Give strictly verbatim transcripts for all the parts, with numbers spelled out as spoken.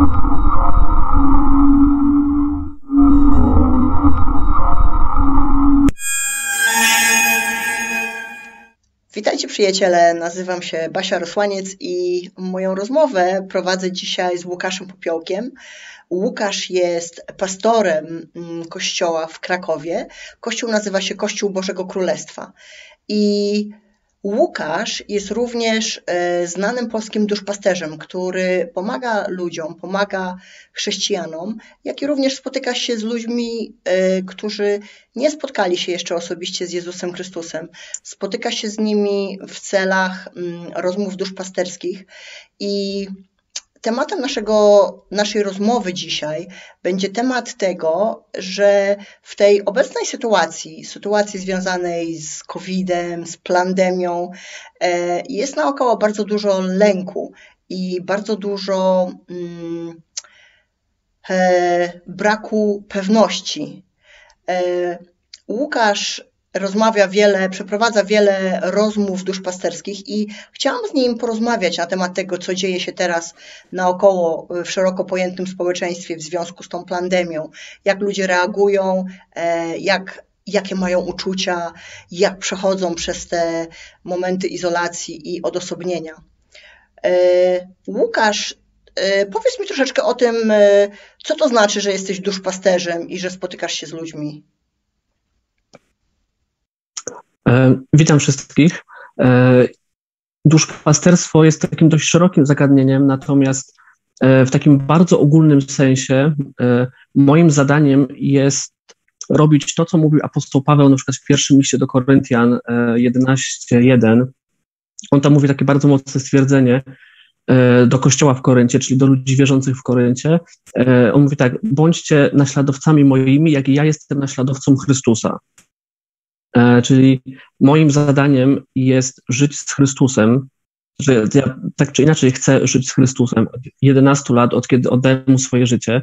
Witajcie przyjaciele, nazywam się Basia Rosłaniec i moją rozmowę prowadzę dzisiaj z Łukaszem Popiołkiem. Łukasz jest pastorem kościoła w Krakowie. Kościół nazywa się Kościół Bożego Królestwa. I Łukasz jest również znanym polskim duszpasterzem, który pomaga ludziom, pomaga chrześcijanom, jak i również spotyka się z ludźmi, którzy nie spotkali się jeszcze osobiście z Jezusem Chrystusem. Spotyka się z nimi w celach rozmów duszpasterskich i tematem naszego, naszej rozmowy dzisiaj będzie temat tego, że w tej obecnej sytuacji, sytuacji związanej z kowidem, z pandemią, jest naokoło bardzo dużo lęku i bardzo dużo mm, braku pewności. Łukasz rozmawia wiele, przeprowadza wiele rozmów duszpasterskich i chciałam z nim porozmawiać na temat tego, co dzieje się teraz naokoło w szeroko pojętym społeczeństwie w związku z tą pandemią, jak ludzie reagują, jak, jakie mają uczucia, jak przechodzą przez te momenty izolacji i odosobnienia. Łukasz, powiedz mi troszeczkę o tym, co to znaczy, że jesteś duszpasterzem i że spotykasz się z ludźmi. Witam wszystkich. Duszpasterstwo jest takim dość szerokim zagadnieniem, natomiast w takim bardzo ogólnym sensie moim zadaniem jest robić to, co mówił apostoł Paweł na przykład w pierwszym liście do Koryntian jedenaście jeden. On tam mówi takie bardzo mocne stwierdzenie do kościoła w Koryncie, czyli do ludzi wierzących w Koryncie. On mówi tak: bądźcie naśladowcami moimi, jak i ja jestem naśladowcą Chrystusa. Czyli moim zadaniem jest żyć z Chrystusem, że ja tak czy inaczej chcę żyć z Chrystusem od jedenastu lat, od kiedy oddałem mu swoje życie.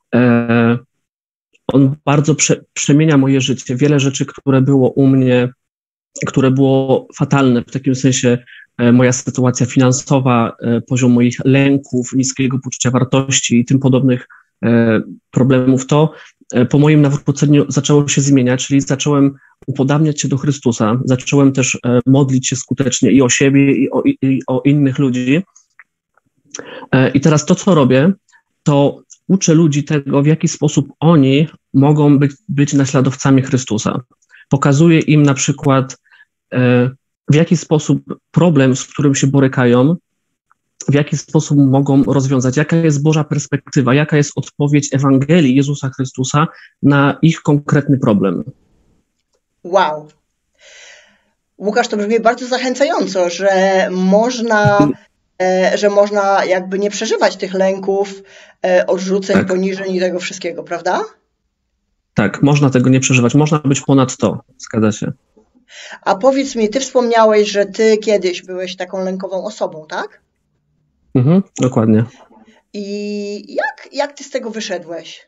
On bardzo prze, przemienia moje życie. Wiele rzeczy, które było u mnie, które było fatalne, w takim sensie moja sytuacja finansowa, poziom moich lęków, niskiego poczucia wartości i tym podobnych problemów, to po moim nawróceniu zaczęło się zmieniać, czyli zacząłem upodabniać się do Chrystusa, zacząłem też modlić się skutecznie i o siebie, i o, i o innych ludzi. I teraz to, co robię, to uczę ludzi tego, w jaki sposób oni mogą być, być naśladowcami Chrystusa. Pokazuję im na przykład, w jaki sposób problem, z którym się borykają, w jaki sposób mogą rozwiązać, jaka jest Boża perspektywa, jaka jest odpowiedź Ewangelii Jezusa Chrystusa na ich konkretny problem. Wow. Łukasz, to brzmi bardzo zachęcająco, że można, że można jakby nie przeżywać tych lęków, odrzuceń, tak. poniżeń i tego wszystkiego, prawda? Tak, można tego nie przeżywać, można być ponad to, zgadza się. A powiedz mi, ty wspomniałeś, że ty kiedyś byłeś taką lękową osobą, tak? Mhm, dokładnie. I jak, jak ty z tego wyszedłeś?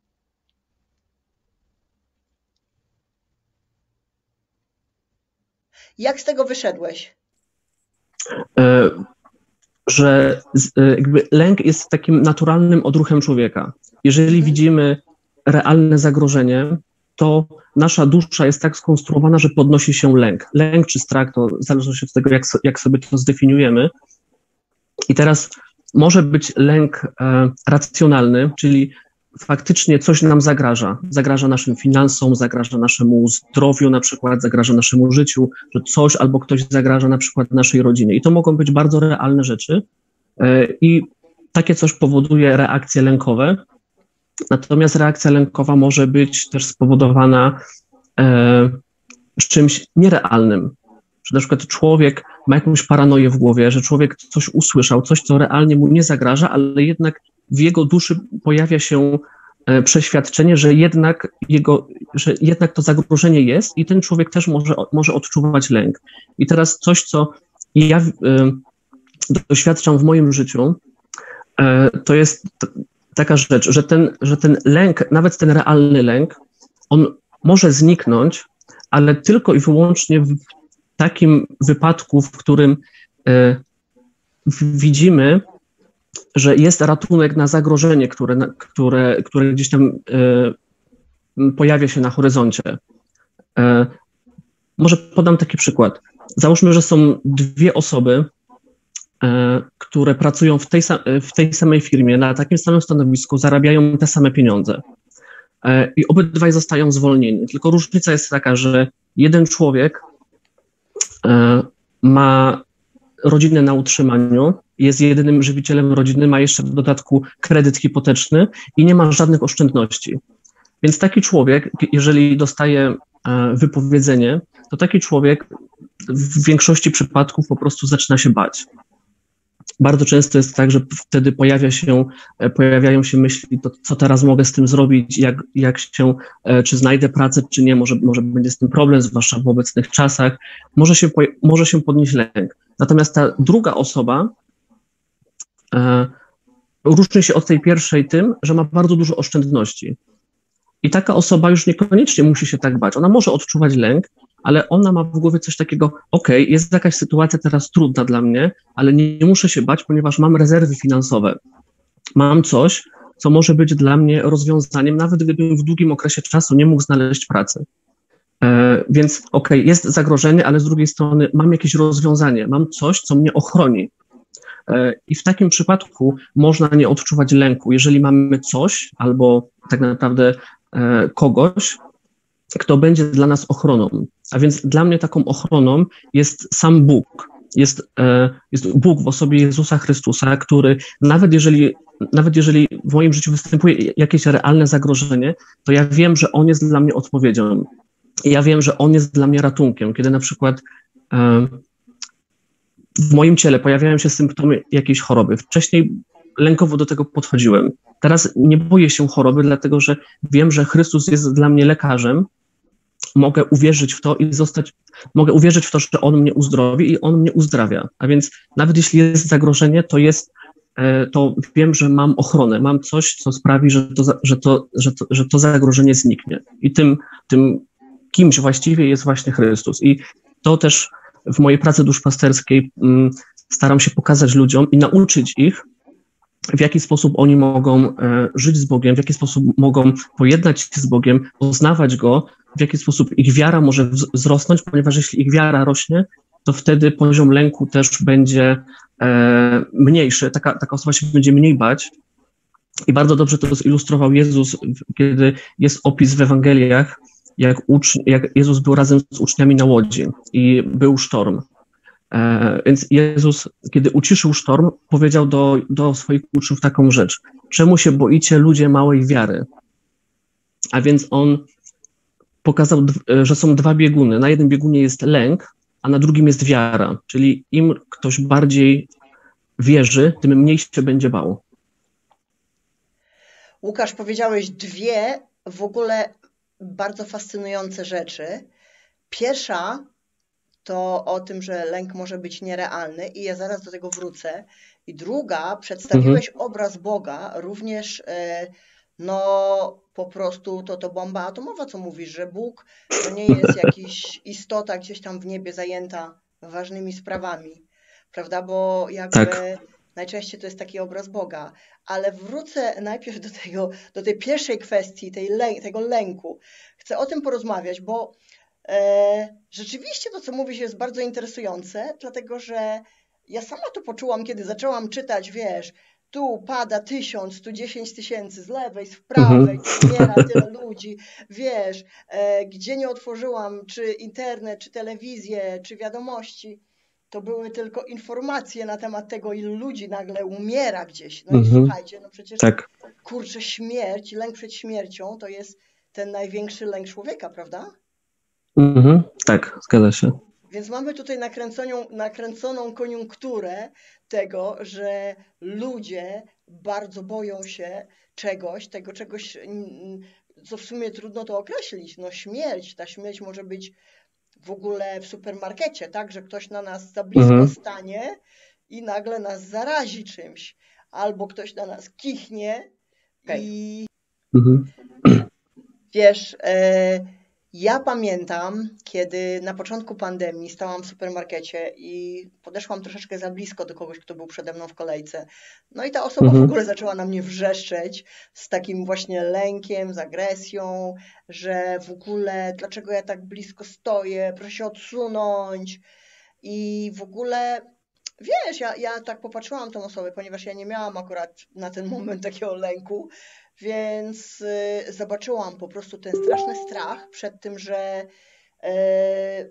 Jak z tego wyszedłeś? E, że z, jakby lęk jest takim naturalnym odruchem człowieka. Jeżeli hmm. widzimy realne zagrożenie, to nasza dusza jest tak skonstruowana, że podnosi się lęk. Lęk czy strach, to zależy od tego, jak, jak sobie to zdefiniujemy. I teraz może być lęk e, racjonalny, czyli faktycznie coś nam zagraża. Zagraża naszym finansom, zagraża naszemu zdrowiu na przykład, zagraża naszemu życiu, że coś albo ktoś zagraża na przykład naszej rodzinie. I to mogą być bardzo realne rzeczy e, i takie coś powoduje reakcje lękowe. Natomiast reakcja lękowa może być też spowodowana e, czymś nierealnym. Że na przykład człowiek ma jakąś paranoję w głowie, że człowiek coś usłyszał, coś, co realnie mu nie zagraża, ale jednak w jego duszy pojawia się przeświadczenie, że jednak, jego, że jednak to zagrożenie jest i ten człowiek też może, może odczuwać lęk. I teraz coś, co ja y, doświadczam w moim życiu, y, to jest t- taka rzecz, że ten, że ten lęk, nawet ten realny lęk, on może zniknąć, ale tylko i wyłącznie w takim wypadku, w którym y, w, widzimy że jest ratunek na zagrożenie, które, które, które gdzieś tam e, pojawia się na horyzoncie. E, może podam taki przykład. Załóżmy, że są dwie osoby, e, które pracują w tej, w tej samej firmie, na takim samym stanowisku, zarabiają te same pieniądze. E, I obydwaj zostają zwolnieni. Tylko różnica jest taka, że jeden człowiek e, ma rodzinę na utrzymaniu, jest jedynym żywicielem rodziny, ma jeszcze w dodatku kredyt hipoteczny i nie ma żadnych oszczędności. Więc taki człowiek, jeżeli dostaje wypowiedzenie, to taki człowiek w większości przypadków po prostu zaczyna się bać. Bardzo często jest tak, że wtedy pojawia się, pojawiają się myśli, to co teraz mogę z tym zrobić, jak, jak się, czy znajdę pracę, czy nie, może, może będzie z tym problem, zwłaszcza w obecnych czasach, może się, może się podnieść lęk. Natomiast ta druga osoba e, różni się od tej pierwszej tym, że ma bardzo dużo oszczędności. I taka osoba już niekoniecznie musi się tak bać. Ona może odczuwać lęk, ale ona ma w głowie coś takiego, okej, okay, jest jakaś sytuacja teraz trudna dla mnie, ale nie, nie muszę się bać, ponieważ mam rezerwy finansowe. Mam coś, co może być dla mnie rozwiązaniem, nawet gdybym w długim okresie czasu nie mógł znaleźć pracy. E, więc okej, okay, jest zagrożenie, ale z drugiej strony mam jakieś rozwiązanie, mam coś, co mnie ochroni. E, I w takim przypadku można nie odczuwać lęku, jeżeli mamy coś albo tak naprawdę e, kogoś, kto będzie dla nas ochroną. A więc dla mnie taką ochroną jest sam Bóg. Jest, e, jest Bóg w osobie Jezusa Chrystusa, który nawet jeżeli, nawet jeżeli w moim życiu występuje jakieś realne zagrożenie, to ja wiem, że On jest dla mnie odpowiedzią. Ja wiem, że On jest dla mnie ratunkiem. Kiedy na przykład e, w moim ciele pojawiają się symptomy jakiejś choroby. Wcześniej lękowo do tego podchodziłem. Teraz nie boję się choroby, dlatego że wiem, że Chrystus jest dla mnie lekarzem. Mogę uwierzyć w to i zostać, mogę uwierzyć w to, że On mnie uzdrowi i On mnie uzdrawia. A więc nawet jeśli jest zagrożenie, to jest, e, to wiem, że mam ochronę, mam coś, co sprawi, że to, że to, że to, że to zagrożenie zniknie. I tym, tym kimś właściwie jest właśnie Chrystus. I to też w mojej pracy duszpasterskiej m, staram się pokazać ludziom i nauczyć ich, w jaki sposób oni mogą e, żyć z Bogiem, w jaki sposób mogą pojednać się z Bogiem, poznawać Go, w jaki sposób ich wiara może wzrosnąć, ponieważ jeśli ich wiara rośnie, to wtedy poziom lęku też będzie e, mniejszy, taka, taka osoba się będzie mniej bać. I bardzo dobrze to zilustrował Jezus, kiedy jest opis w Ewangeliach, jak, ucz, jak Jezus był razem z uczniami na łodzi i był sztorm. E, więc Jezus, kiedy uciszył sztorm, powiedział do, do swoich uczniów taką rzecz. Czemu się boicie, ludzie małej wiary? A więc On pokazał, że są dwa bieguny. Na jednym biegunie jest lęk, a na drugim jest wiara. Czyli im ktoś bardziej wierzy, tym mniej się będzie bał. Łukasz, powiedziałeś dwie w ogóle bardzo fascynujące rzeczy. Pierwsza to o tym, że lęk może być nierealny i ja zaraz do tego wrócę. I druga, przedstawiłeś mhm. obraz Boga, również no po prostu to to bomba atomowa, co mówisz, że Bóg to nie jest jakiś istota gdzieś tam w niebie zajęta ważnymi sprawami, prawda? Bo jakby tak. najczęściej to jest taki obraz Boga. Ale wrócę najpierw do tego, do tej pierwszej kwestii, tej lę- tego lęku. Chcę o tym porozmawiać, bo e, rzeczywiście to, co mówisz, jest bardzo interesujące, dlatego że ja sama to poczułam, kiedy zaczęłam czytać, wiesz, tu pada tysiąc, tu dziesięć tysięcy, z lewej, z prawej, tu umiera tyle ludzi, wiesz, e, gdzie nie otworzyłam, czy internet, czy telewizję, czy wiadomości, to były tylko informacje na temat tego, ilu ludzi nagle umiera gdzieś. No mhm. i słuchajcie, no przecież tak. kurczę, śmierć, lęk przed śmiercią to jest ten największy lęk człowieka, prawda? Mhm. Tak, zgadza się. Więc mamy tutaj nakręconą, nakręconą koniunkturę tego, że ludzie bardzo boją się czegoś, tego czegoś, co w sumie trudno to określić. No śmierć, ta śmierć może być w ogóle w supermarkecie, tak, że ktoś na nas za blisko mhm. stanie i nagle nas zarazi czymś. Albo ktoś na nas kichnie okay. i mhm. wiesz, e, Ja pamiętam, kiedy na początku pandemii stałam w supermarkecie i podeszłam troszeczkę za blisko do kogoś, kto był przede mną w kolejce. No i ta osoba Mhm. w ogóle zaczęła na mnie wrzeszczeć z takim właśnie lękiem, z agresją, że w ogóle dlaczego ja tak blisko stoję, proszę się odsunąć. I w ogóle, wiesz, ja, ja tak popatrzyłam tą osobę, ponieważ ja nie miałam akurat na ten moment takiego lęku, więc y, zobaczyłam po prostu ten straszny strach przed tym, że, y,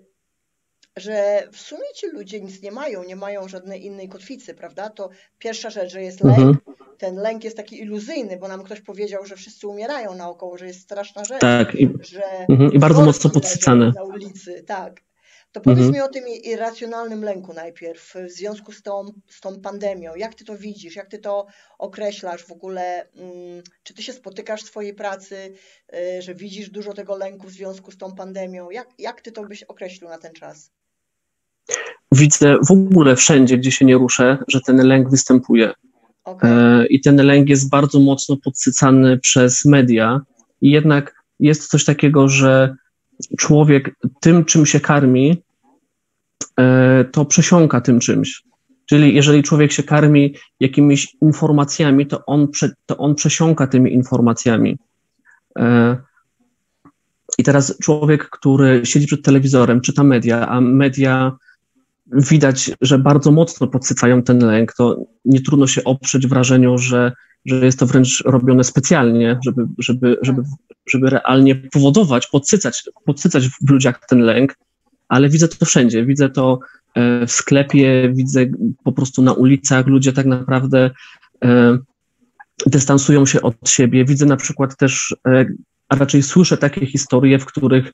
że w sumie ci ludzie nic nie mają, nie mają żadnej innej kotwicy, prawda? To pierwsza rzecz, że jest lęk. Mhm. Ten lęk jest taki iluzyjny, bo nam ktoś powiedział, że wszyscy umierają naokoło, że jest straszna rzecz, Tak, i, że mhm. I bardzo mocno worki leżą podsycane. na ulicy, tak. To powiedz Mhm. mi o tym irracjonalnym lęku najpierw w związku z tą, z tą pandemią. Jak ty to widzisz? Jak ty to określasz w ogóle? mm, Czy ty się spotykasz w swojej pracy, y, że widzisz dużo tego lęku w związku z tą pandemią? Jak, jak ty to byś określił na ten czas? Widzę w ogóle wszędzie, gdzie się nie ruszę, że ten lęk występuje. Okej, E, I ten lęk jest bardzo mocno podsycany przez media. I jednak jest coś takiego, że człowiek tym, czym się karmi, e, to przesiąka tym czymś. Czyli jeżeli człowiek się karmi jakimiś informacjami, to on, prze, to on przesiąka tymi informacjami. E, I teraz człowiek, który siedzi przed telewizorem, czyta media, a media widać, że bardzo mocno podsycają ten lęk, to nie trudno się oprzeć wrażeniu, że, że jest to wręcz robione specjalnie, żeby, żeby, żeby, żeby realnie powodować, podsycać, podsycać w ludziach ten lęk, ale widzę to wszędzie. Widzę to w sklepie, widzę po prostu na ulicach, ludzie tak naprawdę dystansują się od siebie. Widzę na przykład też, a raczej słyszę takie historie, w których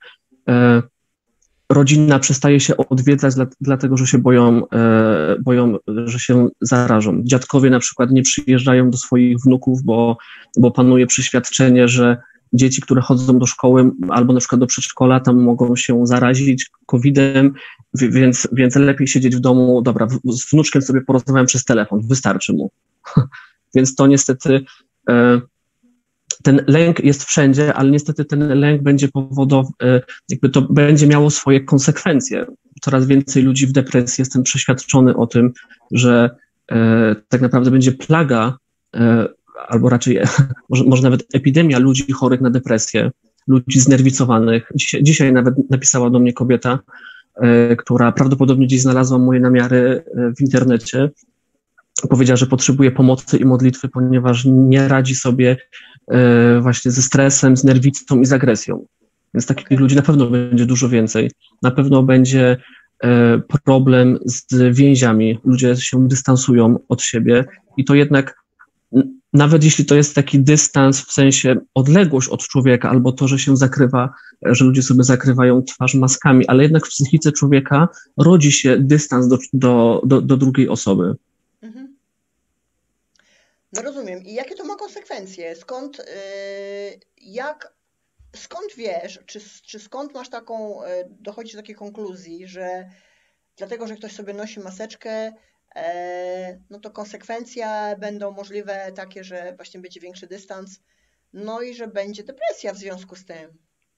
rodzina przestaje się odwiedzać, dla, dlatego że się boją, e, boją, że się zarażą. Dziadkowie na przykład nie przyjeżdżają do swoich wnuków, bo, bo panuje przeświadczenie, że dzieci, które chodzą do szkoły albo na przykład do przedszkola, tam mogą się zarazić kowidem, więc, więc lepiej siedzieć w domu. Dobra, z wnuczkiem sobie porozmawiam przez telefon, wystarczy mu. Więc to niestety... E, Ten lęk jest wszędzie, ale niestety ten lęk będzie powodował, jakby to będzie miało swoje konsekwencje. Coraz więcej ludzi w depresji, jestem przeświadczony o tym, że e, tak naprawdę będzie plaga, e, albo raczej może, może nawet epidemia ludzi chorych na depresję, ludzi znerwicowanych. Dzisiaj, dzisiaj nawet napisała do mnie kobieta, e, która prawdopodobnie gdzieś znalazła moje namiary w internecie. Powiedziała, że potrzebuje pomocy i modlitwy, ponieważ nie radzi sobie e, właśnie ze stresem, z nerwicą i z agresją. Więc takich okej. ludzi na pewno będzie dużo więcej. Na pewno będzie e, problem z więziami. Ludzie się dystansują od siebie i to jednak, n- nawet jeśli to jest taki dystans w sensie odległość od człowieka, albo to, że się zakrywa, że ludzie sobie zakrywają twarz maskami, ale jednak w psychice człowieka rodzi się dystans do, do, do, do drugiej osoby. Mhm. No rozumiem. I jakie to ma konsekwencje? Skąd, y, jak, skąd wiesz, czy, czy skąd masz taką, y, dochodzisz do takiej konkluzji, że dlatego, że ktoś sobie nosi maseczkę, e, no to konsekwencje będą możliwe takie, że właśnie będzie większy dystans, no i że będzie depresja w związku z tym.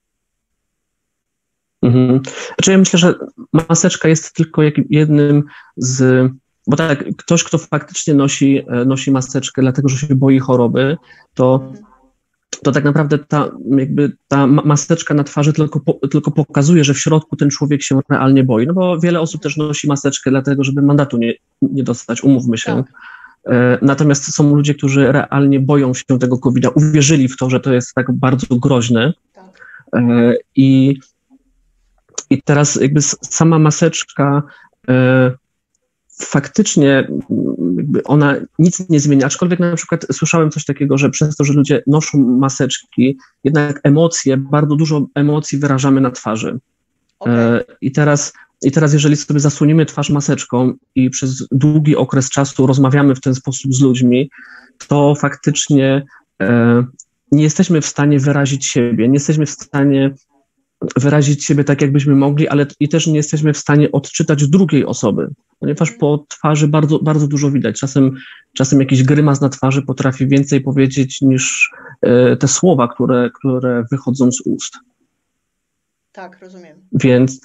Mhm. Znaczy ja myślę, że maseczka jest tylko jak jednym z... Bo tak, ktoś, kto faktycznie nosi, e, nosi maseczkę, dlatego że się boi choroby, to, Mhm. to tak naprawdę ta, jakby ta ma- maseczka na twarzy tylko, po, tylko pokazuje, że w środku ten człowiek się realnie boi. No bo wiele osób też nosi maseczkę dlatego, żeby mandatu nie, nie dostać, umówmy się. Tak. E, Natomiast są ludzie, którzy realnie boją się tego kowida, uwierzyli w to, że to jest tak bardzo groźne. Tak. E, I, i teraz jakby s- sama maseczka e, faktycznie mm, jakby ona nic nie zmienia, aczkolwiek na przykład słyszałem coś takiego, że przez to, że ludzie noszą maseczki, jednak emocje, bardzo dużo emocji wyrażamy na twarzy. Okej. E, I teraz, I teraz jeżeli sobie zasłonimy twarz maseczką i przez długi okres czasu rozmawiamy w ten sposób z ludźmi, to faktycznie e, nie jesteśmy w stanie wyrazić siebie, nie jesteśmy w stanie wyrazić siebie tak, jakbyśmy mogli, ale i też nie jesteśmy w stanie odczytać drugiej osoby, ponieważ po twarzy bardzo, bardzo dużo widać. Czasem, czasem jakiś grymas na twarzy potrafi więcej powiedzieć niż e, te słowa, które, które wychodzą z ust. Tak, rozumiem. Więc,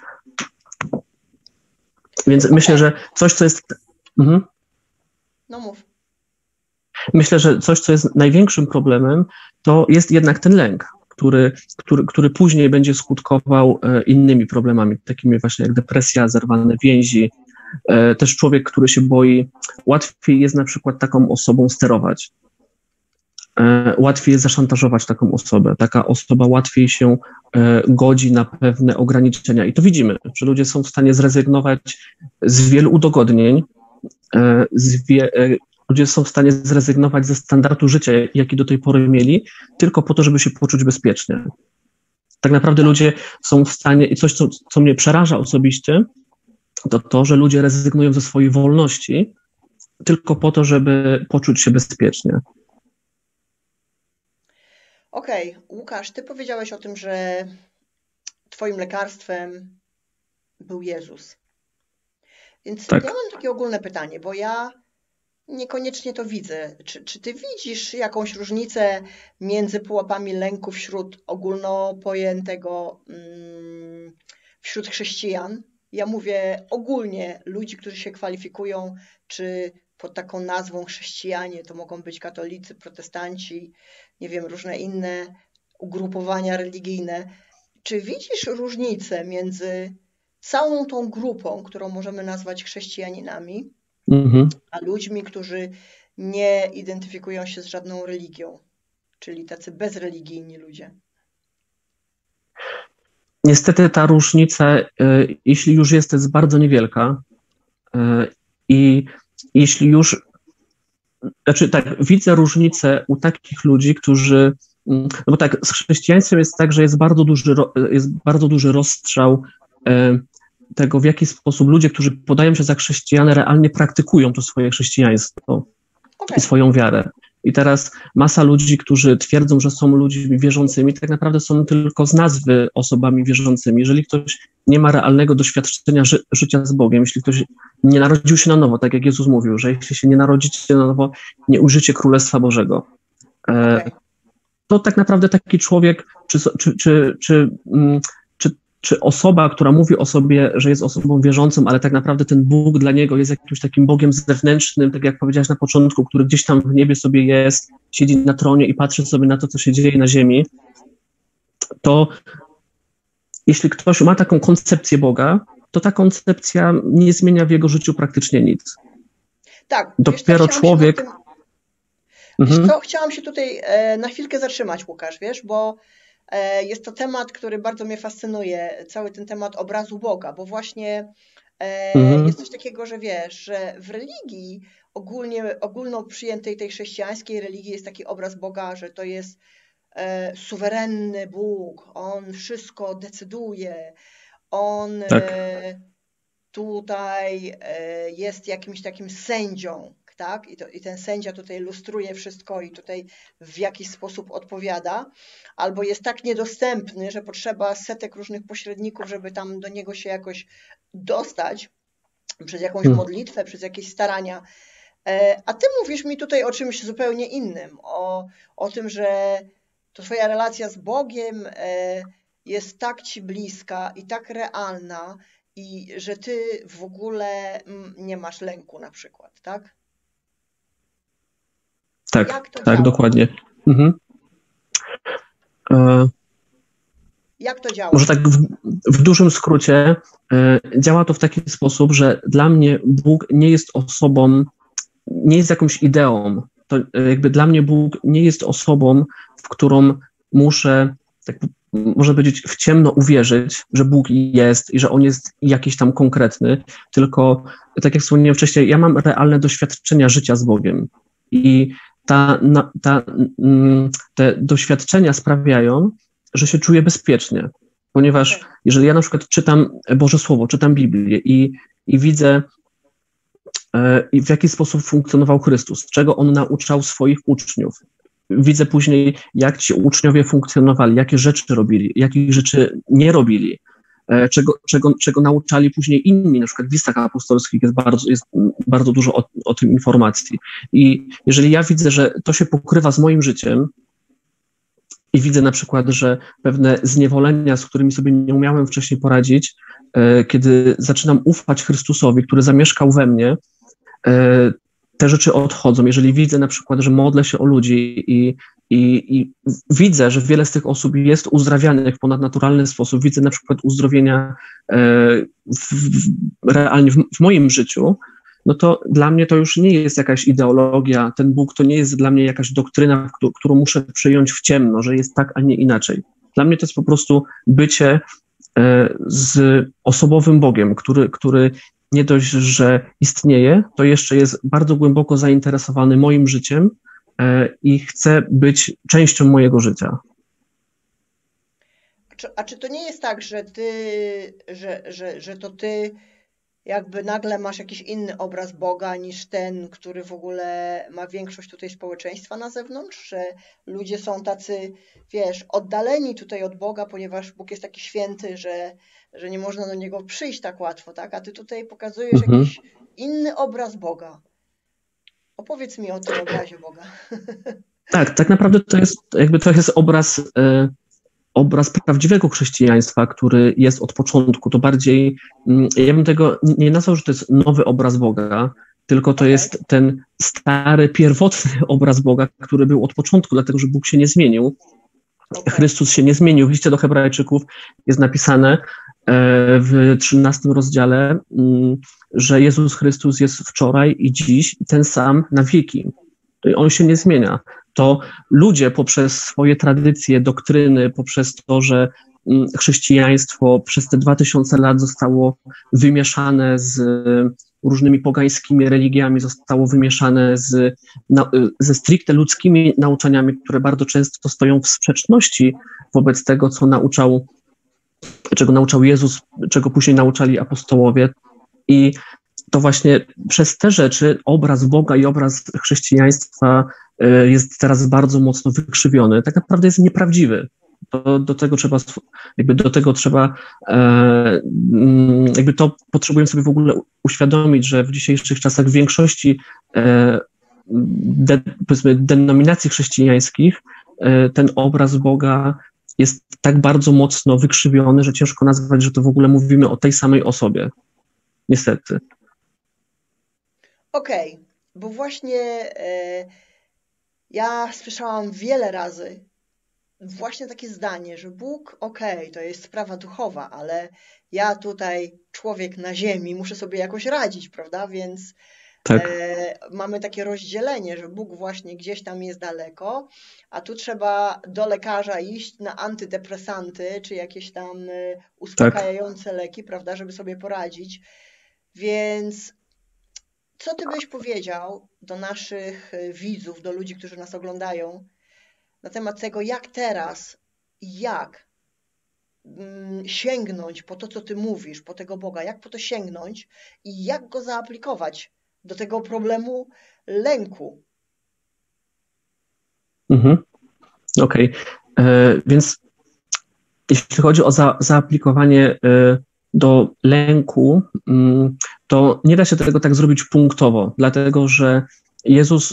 więc okay. myślę, że coś, co jest... Mhm. No mów. Myślę, że coś, co jest największym problemem, to jest jednak ten lęk, który, który, który później będzie skutkował innymi problemami, takimi właśnie jak depresja, zerwane więzi. Też człowiek, który się boi, łatwiej jest na przykład taką osobą sterować. Łatwiej jest zaszantażować taką osobę. Taka osoba łatwiej się godzi na pewne ograniczenia. I to widzimy, że ludzie są w stanie zrezygnować z wielu udogodnień, z wie, ludzie są w stanie zrezygnować ze standardu życia, jaki do tej pory mieli, tylko po to, żeby się poczuć bezpiecznie. Tak naprawdę ludzie są w stanie, i coś, co, co mnie przeraża osobiście, to to, że ludzie rezygnują ze swojej wolności tylko po to, żeby poczuć się bezpiecznie. Okej, okay. Łukasz, ty powiedziałeś o tym, że twoim lekarstwem był Jezus. Więc tak. Ja mam takie ogólne pytanie, bo ja niekoniecznie to widzę. Czy, czy ty widzisz jakąś różnicę między pułapami lęku wśród ogólnopojętego, mm, wśród chrześcijan? Ja mówię ogólnie ludzi, którzy się kwalifikują, czy pod taką nazwą chrześcijanie, to mogą być katolicy, protestanci, nie wiem, różne inne ugrupowania religijne. Czy widzisz różnicę między całą tą grupą, którą możemy nazwać chrześcijaninami, mhm. a ludźmi, którzy nie identyfikują się z żadną religią, czyli tacy bezreligijni ludzie? Niestety ta różnica, jeśli już jest, jest bardzo niewielka i jeśli już, znaczy tak, widzę różnicę u takich ludzi, którzy, no bo tak, z chrześcijaństwem jest tak, że jest bardzo duży, jest bardzo duży rozstrzał tego, w jaki sposób ludzie, którzy podają się za chrześcijan, realnie praktykują to swoje chrześcijaństwo okay. i swoją wiarę. I teraz masa ludzi, którzy twierdzą, że są ludźmi wierzącymi, tak naprawdę są tylko z nazwy osobami wierzącymi. Jeżeli ktoś nie ma realnego doświadczenia ży- życia z Bogiem, jeśli ktoś nie narodził się na nowo, tak jak Jezus mówił, że jeśli się nie narodzicie na nowo, nie ujrzycie Królestwa Bożego, e, okay. to tak naprawdę taki człowiek, czy, czy, czy, czy, czy, czy osoba, która mówi o sobie, że jest osobą wierzącą, ale tak naprawdę ten Bóg dla niego jest jakimś takim Bogiem zewnętrznym, tak jak powiedziałeś na początku, który gdzieś tam w niebie sobie jest, siedzi na tronie i patrzy sobie na to, co się dzieje na ziemi, to jeśli ktoś ma taką koncepcję Boga, to ta koncepcja nie zmienia w jego życiu praktycznie nic. Tak. Dopiero wiesz, człowiek... Tym... Wiesz mhm. co, chciałam się tutaj e, na chwilkę zatrzymać, Łukasz, wiesz, bo e, jest to temat, który bardzo mnie fascynuje, cały ten temat obrazu Boga, bo właśnie e, mhm. jest coś takiego, że wiesz, że w religii ogólnie, ogólno przyjętej tej chrześcijańskiej religii jest taki obraz Boga, że to jest e, suwerenny Bóg, On wszystko decyduje, On tak. e, tutaj e, jest jakimś takim sędzią, tak? I, to, I ten sędzia tutaj lustruje wszystko i tutaj w jakiś sposób odpowiada, albo jest tak niedostępny, że potrzeba setek różnych pośredników, żeby tam do niego się jakoś dostać przez jakąś hmm. modlitwę, przez jakieś starania. E, a ty mówisz mi tutaj o czymś zupełnie innym, o, o tym, że to twoja relacja z Bogiem e, jest tak ci bliska i tak realna i że ty w ogóle nie masz lęku na przykład, tak? Tak, tak, działa? Dokładnie. Mhm. E, Jak to działa? Może tak w, w dużym skrócie e, działa to w taki sposób, że dla mnie Bóg nie jest osobą, nie jest jakąś ideą. To jakby dla mnie Bóg nie jest osobą, w którą muszę, tak można powiedzieć, w ciemno uwierzyć, że Bóg jest i że On jest jakiś tam konkretny, tylko tak jak wspomniałem wcześniej, ja mam realne doświadczenia życia z Bogiem i ta, ta, te doświadczenia sprawiają, że się czuję bezpiecznie, ponieważ jeżeli ja na przykład czytam Boże Słowo, czytam Biblię i, i widzę, w jaki sposób funkcjonował Chrystus, czego On nauczał swoich uczniów, widzę później, jak ci uczniowie funkcjonowali, jakie rzeczy robili, jakich rzeczy nie robili, czego, czego, czego nauczali później inni, na przykład w listach apostolskich jest bardzo, jest bardzo dużo o, o tym informacji. I jeżeli ja widzę, że to się pokrywa z moim życiem i widzę na przykład, że pewne zniewolenia, z którymi sobie nie umiałem wcześniej poradzić, kiedy zaczynam ufać Chrystusowi, który zamieszkał we mnie, te rzeczy odchodzą. Jeżeli widzę na przykład, że modlę się o ludzi i, i, i widzę, że wiele z tych osób jest uzdrawianych w ponadnaturalny sposób, widzę na przykład uzdrowienia w, w, realnie w, w moim życiu, no to dla mnie to już nie jest jakaś ideologia, ten Bóg to nie jest dla mnie jakaś doktryna, którą muszę przyjąć w ciemno, że jest tak, a nie inaczej. Dla mnie to jest po prostu bycie z osobowym Bogiem, który, który nie dość, że istnieje, to jeszcze jest bardzo głęboko zainteresowany moim życiem i chce być częścią mojego życia. A czy, a czy to nie jest tak, że ty, że, że, że to ty jakby nagle masz jakiś inny obraz Boga niż ten, który w ogóle ma większość tutaj społeczeństwa na zewnątrz, że ludzie są tacy, wiesz, oddaleni tutaj od Boga, ponieważ Bóg jest taki święty, że, że nie można do Niego przyjść tak łatwo, tak? A ty tutaj pokazujesz mhm. jakiś inny obraz Boga. Opowiedz mi o tym obrazie Boga. Tak, tak naprawdę to jest jakby to jest obraz... Y- obraz prawdziwego chrześcijaństwa, który jest od początku. To bardziej, ja bym tego nie nazwał, że to jest nowy obraz Boga, tylko to okay. jest ten stary, pierwotny obraz Boga, który był od początku, dlatego że Bóg się nie zmienił. Okay. Chrystus się nie zmienił. W liście do Hebrajczyków jest napisane w trzynastym rozdziale, że Jezus Chrystus jest wczoraj i dziś ten sam na wieki. On się nie zmienia. To ludzie poprzez swoje tradycje, doktryny, poprzez to, że chrześcijaństwo przez te dwa tysiące lat zostało wymieszane z różnymi pogańskimi religiami, zostało wymieszane z, ze stricte ludzkimi nauczaniami, które bardzo często stoją w sprzeczności wobec tego, co nauczał, czego nauczał Jezus, czego później nauczali apostołowie. I to właśnie przez te rzeczy obraz Boga i obraz chrześcijaństwa jest teraz bardzo mocno wykrzywiony. Tak naprawdę jest nieprawdziwy. Do, do tego trzeba, jakby do tego trzeba, e, jakby to potrzebujemy sobie w ogóle uświadomić, że w dzisiejszych czasach w większości e, de, powiedzmy denominacji chrześcijańskich e, ten obraz Boga jest tak bardzo mocno wykrzywiony, że ciężko nazwać, że to w ogóle mówimy o tej samej osobie. Niestety. Okej, okay, bo właśnie e, ja słyszałam wiele razy właśnie takie zdanie, że Bóg, okej, okay, to jest sprawa duchowa, ale ja tutaj, człowiek na ziemi, muszę sobie jakoś radzić, prawda? Więc tak. e, mamy takie rozdzielenie, że Bóg właśnie gdzieś tam jest daleko, a tu trzeba do lekarza iść na antydepresanty, czy jakieś tam uspokajające tak. leki, prawda, żeby sobie poradzić. Więc co ty byś powiedział do naszych widzów, do ludzi, którzy nas oglądają, na temat tego, jak teraz, jak mm, sięgnąć po to, co ty mówisz, po tego Boga, jak po to sięgnąć i jak go zaaplikować do tego problemu lęku? Mhm. Okej, okay. Więc jeśli chodzi o za, zaaplikowanie y, do lęku, y, to nie da się tego tak zrobić punktowo, dlatego że Jezus... Y,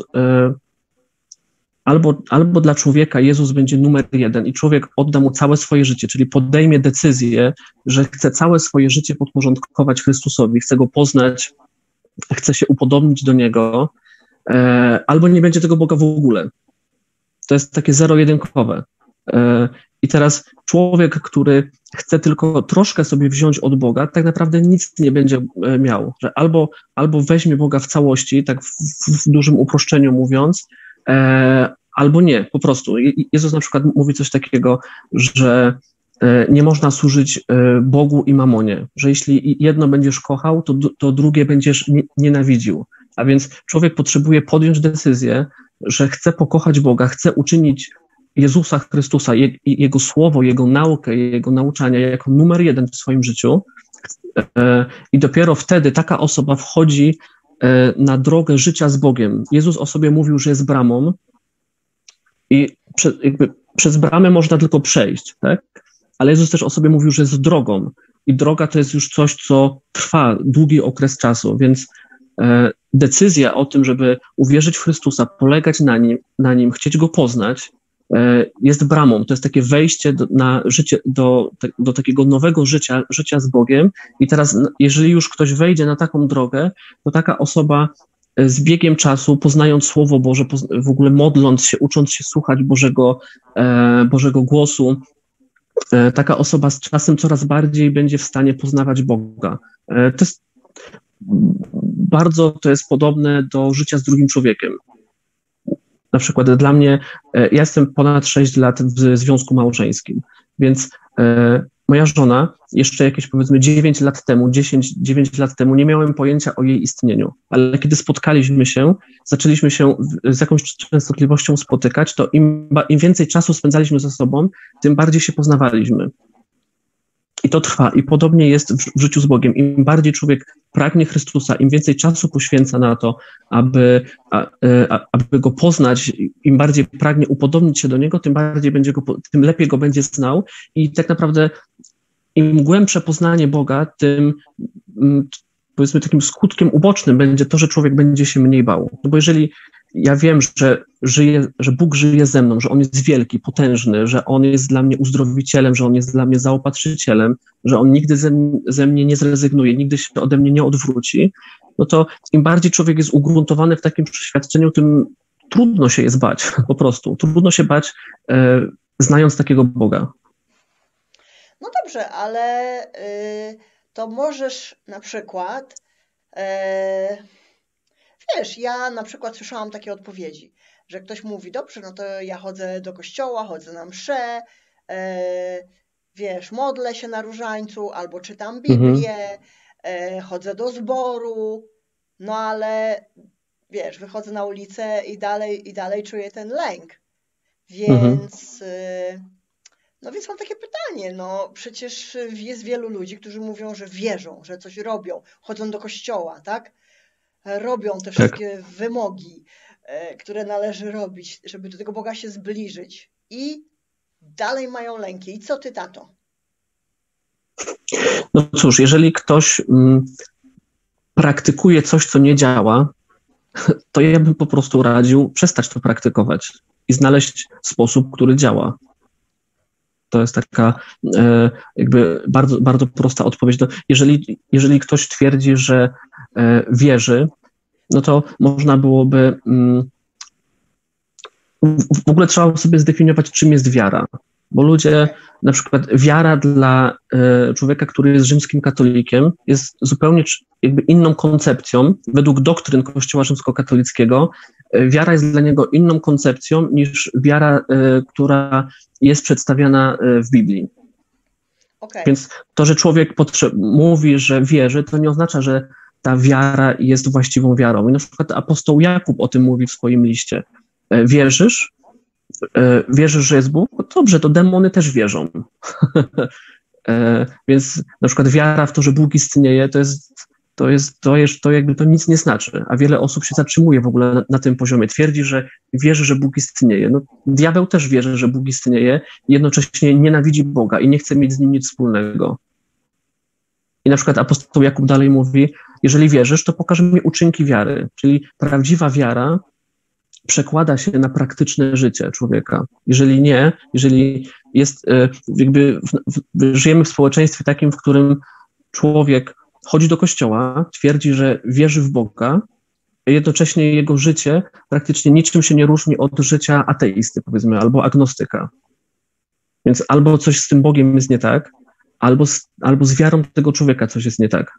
Albo, albo dla człowieka Jezus będzie numer jeden i człowiek odda mu całe swoje życie, czyli podejmie decyzję, że chce całe swoje życie podporządkować Chrystusowi, chce Go poznać, chce się upodobnić do Niego, e, albo nie będzie tego Boga w ogóle. To jest takie zero-jedynkowe. E, I teraz człowiek, który chce tylko troszkę sobie wziąć od Boga, tak naprawdę nic nie będzie miał. Że albo, albo weźmie Boga w całości, tak w, w dużym uproszczeniu mówiąc, E, albo nie, po prostu. Jezus na przykład mówi coś takiego, że e, nie można służyć e, Bogu i mamonie, że jeśli jedno będziesz kochał, to, to drugie będziesz nienawidził. A więc człowiek potrzebuje podjąć decyzję, że chce pokochać Boga, chce uczynić Jezusa Chrystusa, je, Jego słowo, Jego naukę, Jego nauczania jako numer jeden w swoim życiu e, i dopiero wtedy taka osoba wchodzi na drogę życia z Bogiem. Jezus o sobie mówił, że jest bramą i prze, jakby przez bramę można tylko przejść, tak? Ale Jezus też o sobie mówił, że jest drogą i droga to jest już coś, co trwa długi okres czasu, więc e, decyzja o tym, żeby uwierzyć w Chrystusa, polegać na Nim, na Nim, chcieć Go poznać, jest bramą, to jest takie wejście do, na życie, do, do takiego nowego życia, życia z Bogiem i teraz jeżeli już ktoś wejdzie na taką drogę, to taka osoba z biegiem czasu, poznając Słowo Boże, w ogóle modląc się, ucząc się słuchać Bożego, Bożego głosu, taka osoba z czasem coraz bardziej będzie w stanie poznawać Boga. To jest bardzo, to jest podobne do życia z drugim człowiekiem. Na przykład dla mnie, ja jestem ponad sześć lat w związku małżeńskim, więc moja żona jeszcze jakieś powiedzmy dziewięć lat temu, dziesięć dziewięć lat temu nie miałem pojęcia o jej istnieniu, ale kiedy spotkaliśmy się, zaczęliśmy się z jakąś częstotliwością spotykać, to im, im więcej czasu spędzaliśmy ze sobą, tym bardziej się poznawaliśmy. I to trwa. I podobnie jest w, w życiu z Bogiem. Im bardziej człowiek pragnie Chrystusa, im więcej czasu poświęca na to, aby, a, a, aby Go poznać, im bardziej pragnie upodobnić się do Niego, tym bardziej będzie go, tym lepiej Go będzie znał. I tak naprawdę im głębsze poznanie Boga, tym powiedzmy takim skutkiem ubocznym będzie to, że człowiek będzie się mniej bał. No bo jeżeli ja wiem, że, żyje, że Bóg żyje ze mną, że On jest wielki, potężny, że On jest dla mnie uzdrowicielem, że On jest dla mnie zaopatrzycielem, że On nigdy ze, ze mnie nie zrezygnuje, nigdy się ode mnie nie odwróci, no to im bardziej człowiek jest ugruntowany w takim przeświadczeniu, tym trudno się jest bać, po prostu. Trudno się bać, e, znając takiego Boga. No dobrze, ale y, to możesz na przykład... Y, Wiesz, ja na przykład słyszałam takie odpowiedzi, że ktoś mówi, dobrze, no to ja chodzę do kościoła, chodzę na mszę, e, wiesz, modlę się na różańcu, albo czytam Biblię, mhm. e, chodzę do zboru, no ale wiesz, wychodzę na ulicę i dalej, i dalej czuję ten lęk. Więc, mhm. e, no więc mam takie pytanie, no przecież jest wielu ludzi, którzy mówią, że wierzą, że coś robią, chodzą do kościoła, tak? Robią te wszystkie tak. wymogi, które należy robić, żeby do tego Boga się zbliżyć i dalej mają lęki. I co ty, tato? No cóż, jeżeli ktoś mm, praktykuje coś, co nie działa, to ja bym po prostu radził przestać to praktykować i znaleźć sposób, który działa. To jest taka e, jakby bardzo, bardzo prosta odpowiedź. No, jeżeli, jeżeli ktoś twierdzi, że e, wierzy, no to można byłoby... Mm, w ogóle trzeba sobie zdefiniować, czym jest wiara. Bo ludzie, na przykład wiara dla e, człowieka, który jest rzymskim katolikiem, jest zupełnie jakby inną koncepcją. Według doktryn Kościoła rzymskokatolickiego e, wiara jest dla niego inną koncepcją niż wiara, e, która jest przedstawiana e, w Biblii. Okay. Więc to, że człowiek mówi, że wierzy, to nie oznacza, że ta wiara jest właściwą wiarą. I na przykład apostoł Jakub o tym mówi w swoim liście. E, wierzysz? Wierzysz, że jest Bóg? No dobrze, to demony też wierzą. Więc na przykład wiara w to, że Bóg istnieje, to jest, to jest, to jest, to jakby to nic nie znaczy, a wiele osób się zatrzymuje w ogóle na, na tym poziomie. Twierdzi, że wierzy, że Bóg istnieje. No, diabeł też wierzy, że Bóg istnieje i jednocześnie nienawidzi Boga i nie chce mieć z nim nic wspólnego. I na przykład apostoł Jakub dalej mówi, jeżeli wierzysz, to pokaż mi uczynki wiary, czyli prawdziwa wiara przekłada się na praktyczne życie człowieka. Jeżeli nie, jeżeli jest, jakby w, w, żyjemy w społeczeństwie takim, w którym człowiek chodzi do kościoła, twierdzi, że wierzy w Boga, a jednocześnie jego życie praktycznie niczym się nie różni od życia ateisty, powiedzmy, albo agnostyka. Więc albo coś z tym Bogiem jest nie tak, albo z, albo z wiarą tego człowieka coś jest nie tak.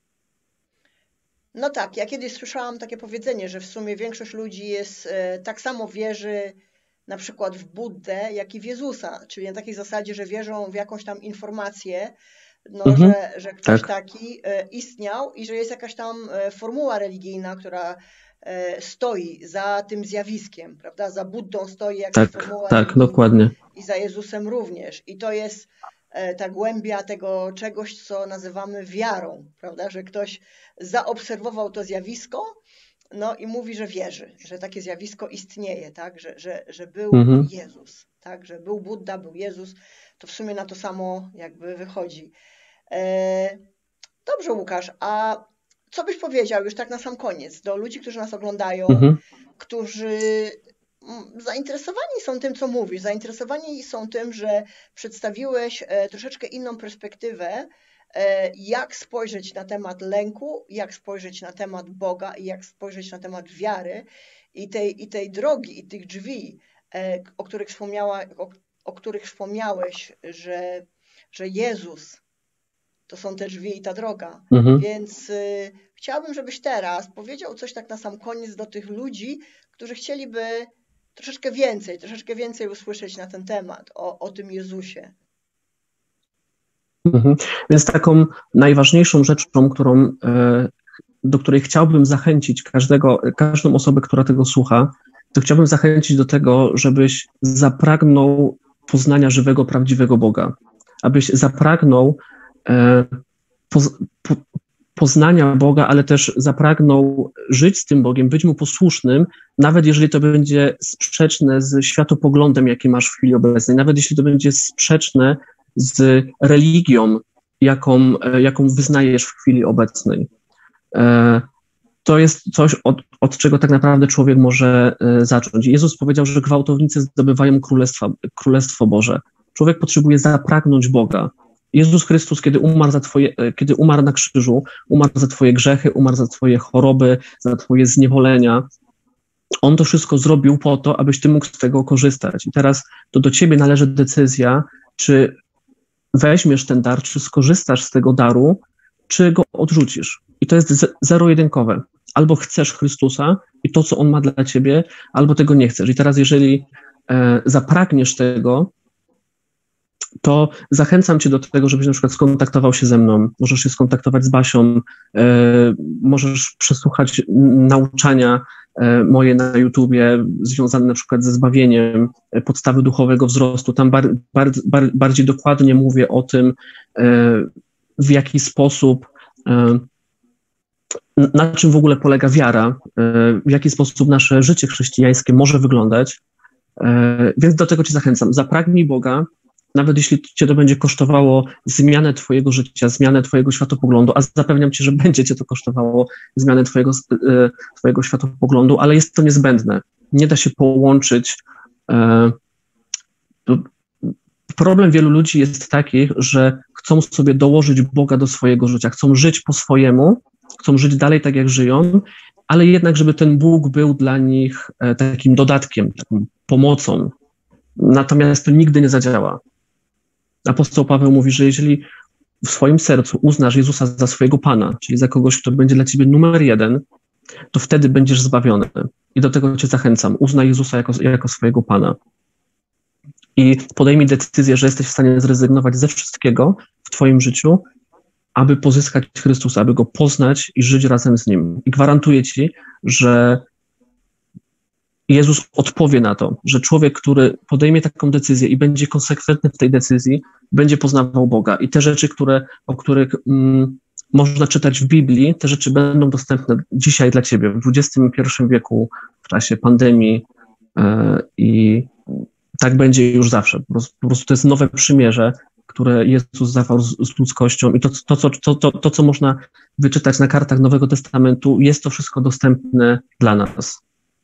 No tak, ja kiedyś słyszałam takie powiedzenie, że w sumie większość ludzi jest e, tak samo wierzy na przykład w Buddę, jak i w Jezusa, czyli na takiej zasadzie, że wierzą w jakąś tam informację, no, mhm, że, że ktoś tak. taki e, istniał i że jest jakaś tam e, formuła religijna, która e, stoi za tym zjawiskiem, prawda? Za Buddą stoi jakaś tak, formuła tak, religijna dokładnie. I za Jezusem również. I to jest ta głębia tego czegoś, co nazywamy wiarą, prawda, że ktoś zaobserwował to zjawisko, no i mówi, że wierzy, że takie zjawisko istnieje, tak, że, że, że był mhm. Jezus, tak, że był Budda, był Jezus, to w sumie na to samo jakby wychodzi. E, dobrze, Łukasz, a co byś powiedział już tak na sam koniec do ludzi, którzy nas oglądają, mhm. którzy zainteresowani są tym, co mówisz, zainteresowani są tym, że przedstawiłeś troszeczkę inną perspektywę, jak spojrzeć na temat lęku, jak spojrzeć na temat Boga i jak spojrzeć na temat wiary i tej, i tej drogi, i tych drzwi, o których, wspomniała, o, o których wspomniałeś, że, że Jezus to są te drzwi i ta droga. Mhm. Więc y, chciałabym, żebyś teraz powiedział coś tak na sam koniec do tych ludzi, którzy chcieliby troszeczkę więcej, troszeczkę więcej usłyszeć na ten temat, o, o tym Jezusie. Mhm. Więc taką najważniejszą rzeczą, którą, do której chciałbym zachęcić każdego, każdą osobę, która tego słucha, to chciałbym zachęcić do tego, żebyś zapragnął poznania żywego, prawdziwego Boga. Abyś zapragnął poz, po, poznania Boga, ale też zapragnął żyć z tym Bogiem, być Mu posłusznym, nawet jeżeli to będzie sprzeczne z światopoglądem, jaki masz w chwili obecnej, nawet jeśli to będzie sprzeczne z religią, jaką, jaką wyznajesz w chwili obecnej. To jest coś, od, od czego tak naprawdę człowiek może zacząć. Jezus powiedział, że gwałtownicy zdobywają królestwa, Królestwo Boże. Człowiek potrzebuje zapragnąć Boga. Jezus Chrystus, kiedy umarł, za twoje, kiedy umarł na krzyżu, umarł za twoje grzechy, umarł za twoje choroby, za twoje zniewolenia. On to wszystko zrobił po to, abyś ty mógł z tego korzystać. I teraz to do ciebie należy decyzja, czy weźmiesz ten dar, czy skorzystasz z tego daru, czy go odrzucisz. I to jest zero-jedynkowe. Albo chcesz Chrystusa i to, co On ma dla ciebie, albo tego nie chcesz. I teraz, jeżeli e, zapragniesz tego, to zachęcam cię do tego, żebyś na przykład skontaktował się ze mną. Możesz się skontaktować z Basią, e, możesz przesłuchać nauczania e, moje na YouTubie związane na przykład ze zbawieniem, e, podstawy duchowego wzrostu. Tam bar, bar, bar, bardziej dokładnie mówię o tym, e, w jaki sposób, e, na czym w ogóle polega wiara, e, w jaki sposób nasze życie chrześcijańskie może wyglądać. E, więc do tego cię zachęcam. Zapragnij Boga, nawet jeśli cię to będzie kosztowało zmianę twojego życia, zmianę twojego światopoglądu, a zapewniam cię, że będzie cię to kosztowało zmianę twojego, twojego światopoglądu, ale jest to niezbędne. Nie da się połączyć. Problem wielu ludzi jest taki, że chcą sobie dołożyć Boga do swojego życia, chcą żyć po swojemu, chcą żyć dalej tak, jak żyją, ale jednak, żeby ten Bóg był dla nich takim dodatkiem, taką pomocą. Natomiast to nigdy nie zadziała. Apostoł Paweł mówi, że jeżeli w swoim sercu uznasz Jezusa za swojego Pana, czyli za kogoś, kto będzie dla ciebie numer jeden, to wtedy będziesz zbawiony. I do tego cię zachęcam. Uznaj Jezusa jako, jako swojego Pana. I podejmij decyzję, że jesteś w stanie zrezygnować ze wszystkiego w twoim życiu, aby pozyskać Chrystusa, aby Go poznać i żyć razem z Nim. I gwarantuję ci, że Jezus odpowie na to, że człowiek, który podejmie taką decyzję i będzie konsekwentny w tej decyzji, będzie poznawał Boga. I te rzeczy, które, o których mm, można czytać w Biblii, te rzeczy będą dostępne dzisiaj dla ciebie, w dwudziestym pierwszym wieku, w czasie pandemii yy, i tak będzie już zawsze. Po prostu, po prostu to jest nowe przymierze, które Jezus zawarł z, z ludzkością i to, to, to, to, to, to, co można wyczytać na kartach Nowego Testamentu, jest to wszystko dostępne dla nas.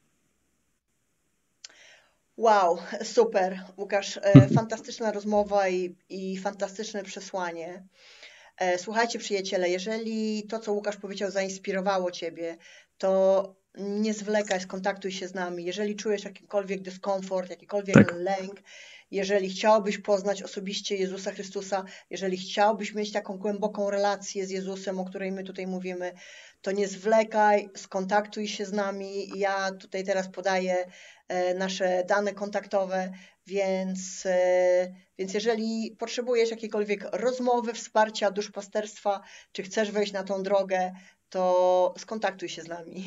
Wow, super, Łukasz, fantastyczna rozmowa i, i fantastyczne przesłanie. Słuchajcie, przyjaciele, jeżeli to, co Łukasz powiedział, zainspirowało ciebie, to nie zwlekaj, skontaktuj się z nami. Jeżeli czujesz jakikolwiek dyskomfort, jakikolwiek tak. lęk, jeżeli chciałbyś poznać osobiście Jezusa Chrystusa, jeżeli chciałbyś mieć taką głęboką relację z Jezusem, o której my tutaj mówimy, to nie zwlekaj, skontaktuj się z nami. Ja tutaj teraz podaję nasze dane kontaktowe, więc, więc jeżeli potrzebujesz jakiejkolwiek rozmowy, wsparcia, duszpasterstwa, czy chcesz wejść na tą drogę, to skontaktuj się z nami.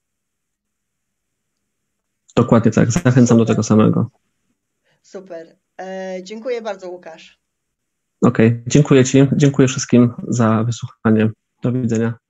Dokładnie tak, zachęcam Super. do tego samego. Super. E, dziękuję bardzo, Łukasz. Okej, okay. Dziękuję ci, dziękuję wszystkim za wysłuchanie. Do widzenia.